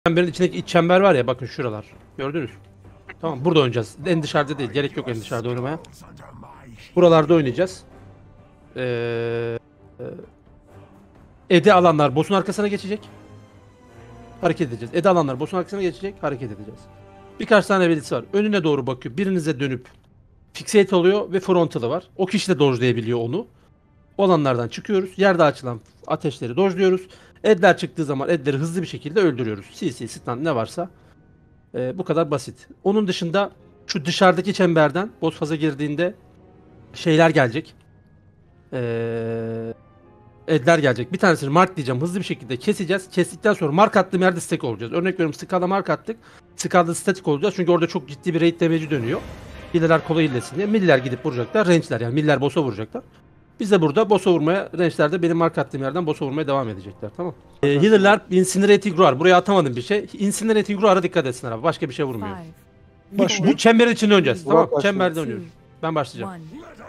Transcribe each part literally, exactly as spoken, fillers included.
Çemberin içindeki iç çember var ya, bakın şuralar. Gördünüz. Tamam, burada oynayacağız. En dışarıda değil. Gerek yok en dışarıda oynamaya. Buralarda oynayacağız. Ee, Ede alanlar boss'un arkasına geçecek. Hareket edeceğiz. Ede alanlar boss'un arkasına geçecek. Hareket edeceğiz. Birkaç tane belirtisi var. Önüne doğru bakıyor. Birinize dönüp fixate oluyor ve frontal'ı var. O kişi de dodge'layabiliyor onu. O alanlardan çıkıyoruz. Yerde açılan ateşleri dodge'luyoruz. Edler çıktığı zaman edleri hızlı bir şekilde öldürüyoruz. C C, stun ne varsa. Ee, bu kadar basit. Onun dışında şu dışarıdaki çemberden boss faza girdiğinde şeyler gelecek. Ee, Edler gelecek. Bir tanesini mark diyeceğim. Hızlı bir şekilde keseceğiz. Kestikten sonra mark attığım yerde stack olacağız. Örnek veriyorum, Skala mark attık. Skala'da statik olacağız. Çünkü orada çok ciddi bir raid damage'i dönüyor. Miller kolay illesin diye. Miller gidip vuracaklar. Range'ler yani. Miller boss'a vuracaklar. Biz de burada boss'a vurmaya, range'lerde benim mark attığım yerden boss'a vurmaya devam edecekler. Tamam. Ee, healer'lar Incinerate Grower. Buraya atamadım bir şey. Incinerate Grower'a dikkat etsinler abi. Başka bir şey vurmuyor. Bu, bu çemberin içinde oynayacağız. Tamam. Çemberde oynuyoruz. Ben başlayacağım.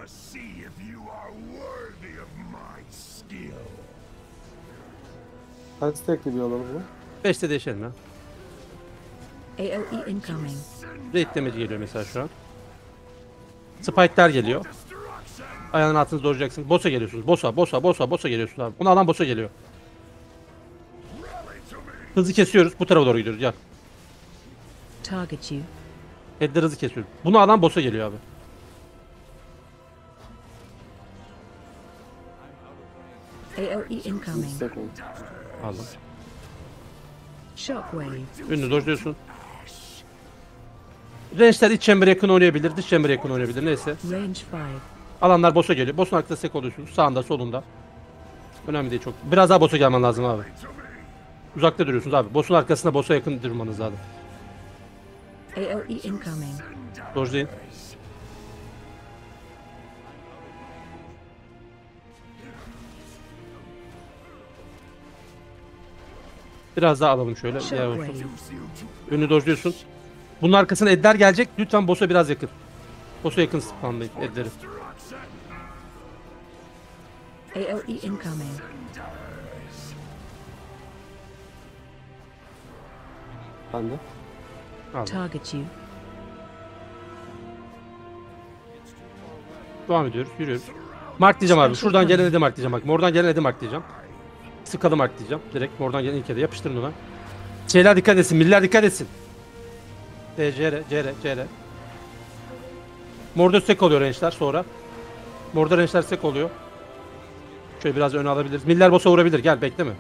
Kaç stack'li bir alalım bu? beşte değişelim ya. A O E incoming. Raid damage geliyor mesela şu an. Spike'lar geliyor. Ayağının altınızı doğrayacaksınız. Boss'a geliyorsunuz. Boss'a, boss'a, boss'a, boss'a geliyorsunuz abi. Onu alan boss'a geliyor. Hızı kesiyoruz. Bu tarafa doğru gidiyoruz. Gel. Target you. Headler hızı kesiyoruz. Bunu alan boss'a geliyor abi. A O E incoming. Stack oldu. Aldım. Shockwave. Ünlü dojluyorsun. Range'ler iç çembere yakın oynayabilir, dış çembere yakın oynayabilir. Neyse. Range five. Alanlar boss'a geliyor. Boss'un arkasında sek oluyorsunuz. Sağında, solunda. Önemli değil çok. Biraz daha boss'a gelmen lazım abi. Uzakta duruyorsunuz abi. Boss'un arkasında boss'a yakın durmanız lazım. A O E incoming. Dojlayın. Biraz daha alalım şöyle. Diğer olsun. Shockwave. Önünü dojluyorsun. Bunun arkasına edler gelecek. Lütfen boss'a biraz yakın. Boss'a yakın spamlayın edleri. A O E incoming. Ben de. Aldım. Target you. Devam ediyoruz. Yürüyoruz. Mark diyeceğim abi. Şuradan gelen edi mark diyeceğim. Bak. Mordan gelen edi mark diyeceğim. Sıkalı mark diyeceğim. Direkt mordan gelen ilk ede yapıştırın ona. Şeyler dikkat etsin. Miller dikkat etsin. E, C R, C R, C R. Morda sek oluyor range'ler sonra. Morda range'ler sek oluyor. Şöyle biraz öne alabiliriz. Miller boss'a vurabilir. Gel bekleme.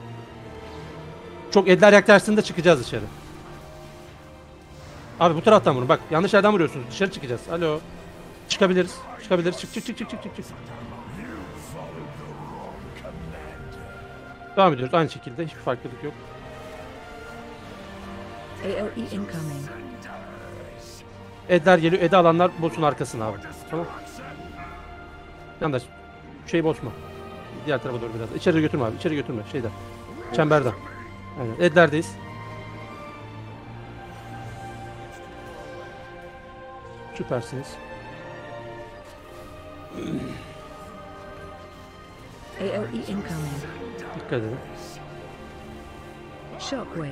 Çok edler yaklaştığında çıkacağız dışarı. Abi bu taraftan vurun. Bak yanlış yerden vuruyorsunuz. Dışarı çıkacağız. Alo. Çıkabiliriz. Çıkabiliriz. Çık çık çık çık çık çık. çık. Devam ediyoruz aynı şekilde. Hiçbir farklılık yok. A O E incoming. Edler geliyor. Ede alanlar boss'un arkasına abi. Tamam. Yandaş. Şey bozma. Diğer tarafa doğru biraz. İçeri götürme abi. İçeri götürme. Şeyden. Çemberden. Aynen. Edler'deyiz. Süpersiniz. A O E incoming. Dikkat edin. Shockwave.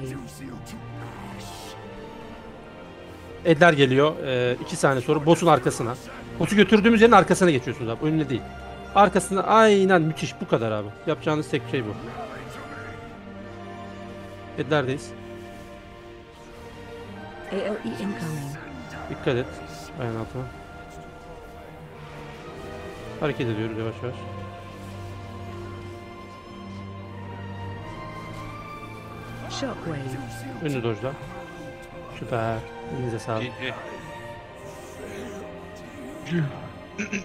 Edler geliyor. Ee, iki saniye sonra boss'un arkasına. Boss'u götürdüğümüz yerin arkasına geçiyorsunuz abi. Önüne değil. Arkasına aynen müthiş. Bu kadar abi. Yapacağınız tek şey bu. Edler'deyiz. A O E incoming. Dikkat et. Ayağın altına. Hareket ediyoruz yavaş yavaş. Shockwave. Ünlü dojla. Süper. Elinize sağlık. G G.